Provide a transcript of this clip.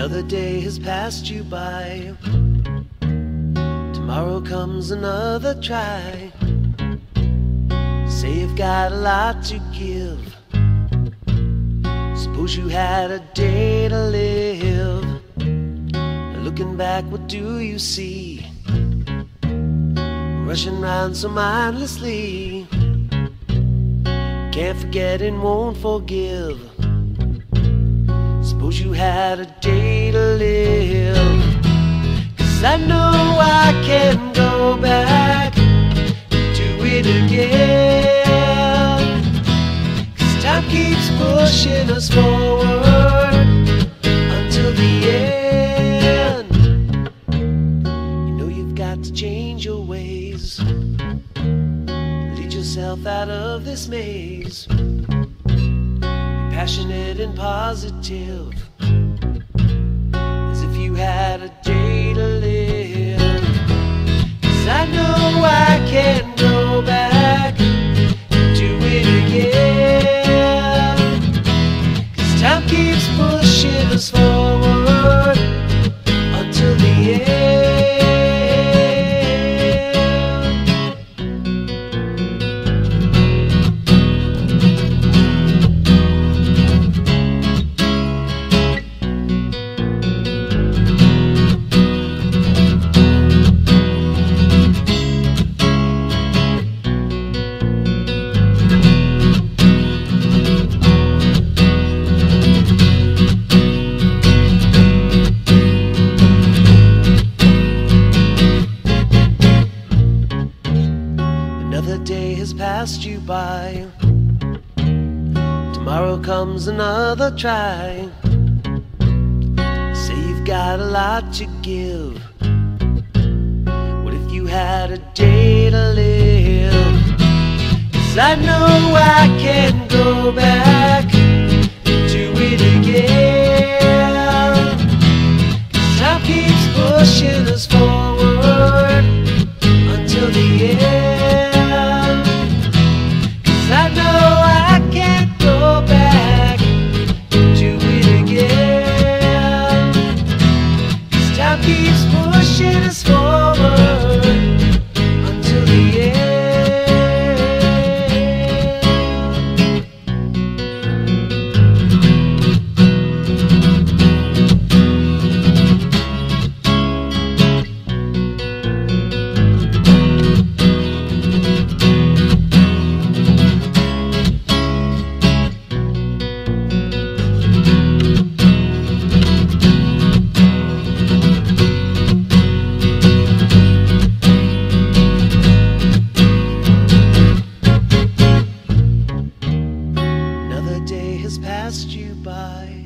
Another day has passed you by. Tomorrow comes another try. Say you've got a lot to give. Suppose you had a day to live. Now looking back, what do you see? Rushing round so mindlessly. Can't forget and won't forgive. Suppose you had a day to live. 'Cause I know I can go back and do it again. 'Cause time keeps pushing us forward until the end. You know you've got to change your ways. Lead yourself out of this maze. Passionate and positive, as if you had a day to live. 'Cause I know I can go back and do it again. 'Cause time keeps pushing us forward until the end. Another day has passed you by. Tomorrow comes another try. Say you've got a lot to give. What if you had a day to live? 'Cause I know I can go back and do it again. 'Cause time keeps pushing us forward until the end. I know I can't go back and do it again. 'Cause time keeps pushing us forward until the end. Passed you by.